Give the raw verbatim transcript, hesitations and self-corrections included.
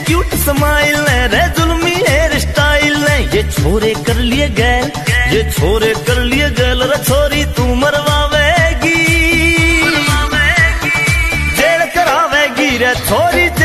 Cute smile रे जुल्मी hair style ने ये छोरे कर लिए गैल, ये छोरे कर लिए गैल रे छोरी तू मरवावेगी, जेल करावेगी रे छोरी।